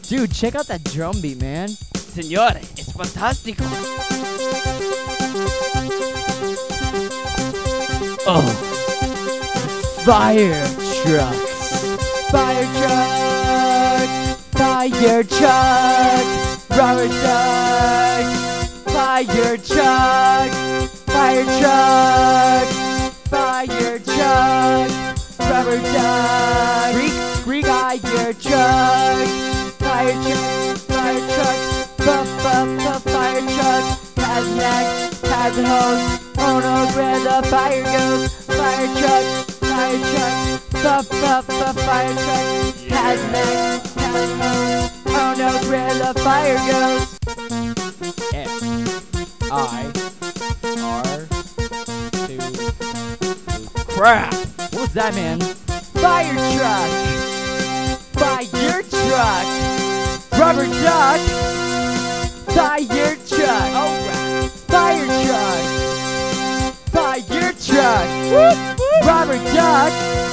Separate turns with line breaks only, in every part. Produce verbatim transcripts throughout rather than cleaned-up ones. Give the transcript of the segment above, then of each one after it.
Dude, check out that drum beat, man.
Señor, es fantástico.
Oh. Fire trucks. Fire truck. Fire truck. Rubber duck. Fire truck. Fire truck. Fire truck. Rubber duck. Squeak, squeak. Fire truck. Fire truck. Fire truck. Buff, buff, buff. Fire truck. Has an axe. Has a hose. Oh knows where the fire goes. Fire truck. Fire truck. Buff, buff, buff. Fire truck. Has an axe. Has a hose. Oh knows where the fire goes. F I R two. Crap! What was that, man? Fire truck! Fire truck! Rubber duck! Fire truck! Alright! Fire truck! Fire truck! Rubber duck!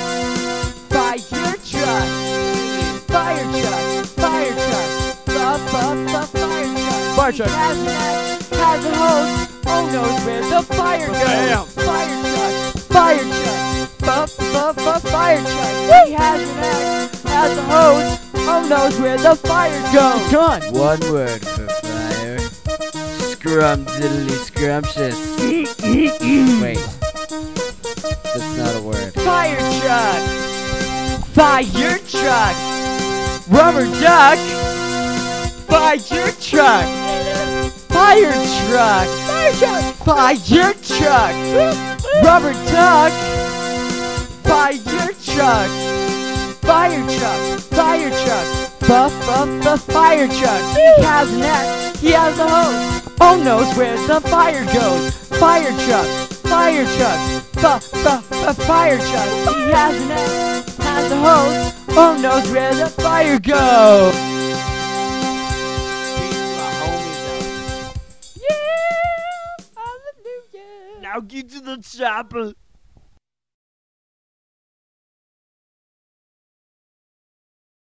Fire truck! Fire truck! Fire truck! Buff, buff, buff, fire truck! Fire truck! Has an axe, has a hose, oh knows where the fire goes! Bam. Fire truck! Fire truck! Buff, buff, buff, fire truck! He has an axe, has a hose, oh knows where the fire goes! Gone!
One word for fire. Scrumdiddly scrumptious. Wait. That's not a word.
Fire truck! Fire truck! Rubber duck! Fire truck! Fire truck! Fire truck! Fire truck! Rubber duck! Fire truck! Fire truck! Fire truck! Buff, buff, buff, fire truck! He has an axe, he has a hose, oh knows where the fire goes! Fire truck! Fire truck! Buff, buff, buff, fire truck! He has an axe, has a hose, oh knows where the fire goes! Yeah! Hallelujah!
Now get to the chapel.